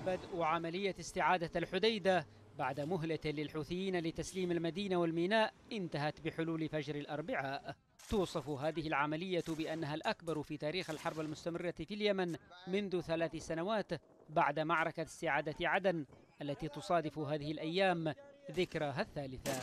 بدء عملية استعادة الحديدة بعد مهلة للحوثيين لتسليم المدينة والميناء انتهت بحلول فجر الأربعاء. توصف هذه العملية بأنها الأكبر في تاريخ الحرب المستمرة في اليمن منذ 3 سنوات بعد معركة استعادة عدن التي تصادف هذه الأيام ذكراها الثالثة.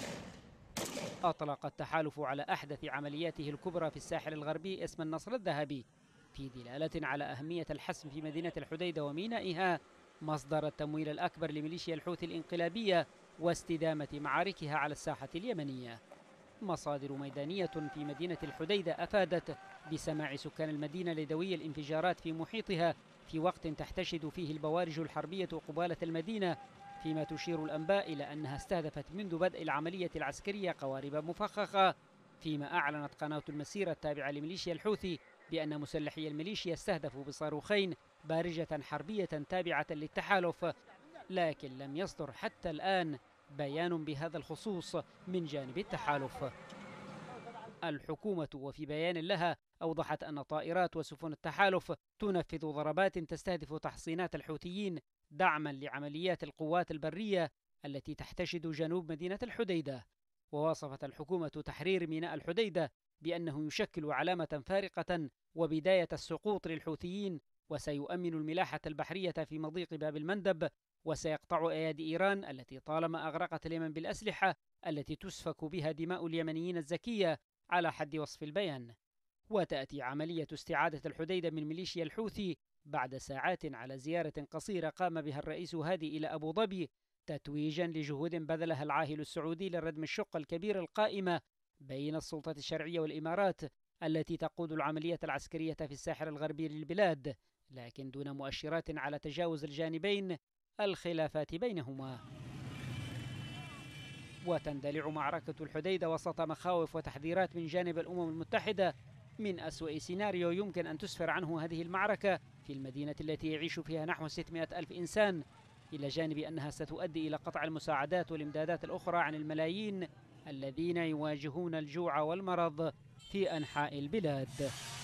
أطلق التحالف على أحدث عملياته الكبرى في الساحل الغربي اسم النصر الذهبي، في دلالة على أهمية الحسم في مدينة الحديدة ومينائها، مصدر التمويل الأكبر لميليشيا الحوثي الانقلابية واستدامة معاركها على الساحة اليمنية. مصادر ميدانية في مدينة الحديدة أفادت بسماع سكان المدينة لدوي الانفجارات في محيطها في وقت تحتشد فيه البوارج الحربية قبالة المدينة، فيما تشير الأنباء إلى أنها استهدفت منذ بدء العملية العسكرية قوارب مفخخة، فيما أعلنت قناة المسيرة التابعة لميليشيا الحوثي بأن مسلحي الميليشيا استهدفوا بصاروخين بارجة حربية تابعة للتحالف، لكن لم يصدر حتى الآن بيان بهذا الخصوص من جانب التحالف. الحكومة وفي بيان لها أوضحت أن طائرات وسفن التحالف تنفذ ضربات تستهدف تحصينات الحوثيين دعما لعمليات القوات البرية التي تحتشد جنوب مدينة الحديدة. ووصفت الحكومة تحرير ميناء الحديدة بأنه يشكل علامة فارقة وبداية السقوط للحوثيين، وسيؤمن الملاحة البحرية في مضيق باب المندب، وسيقطع أيادي إيران التي طالما أغرقت اليمن بالأسلحة التي تسفك بها دماء اليمنيين الزكية على حد وصف البيان. وتأتي عملية استعادة الحديدة من ميليشيا الحوثي بعد ساعات على زيارة قصيرة قام بها الرئيس هادي إلى أبو ظبي، تتويجا لجهود بذلها العاهل السعودي لردم الشق الكبير القائمة بين السلطة الشرعية والإمارات التي تقود العملية العسكرية في الساحل الغربي للبلاد، لكن دون مؤشرات على تجاوز الجانبين الخلافات بينهما. وتندلع معركة الحديدة وسط مخاوف وتحذيرات من جانب الأمم المتحدة من أسوأ سيناريو يمكن أن تسفر عنه هذه المعركة في المدينة التي يعيش فيها نحو 600 ألف إنسان، إلى جانب أنها ستؤدي إلى قطع المساعدات والإمدادات الأخرى عن الملايين الذين يواجهون الجوع والمرض في أنحاء البلاد.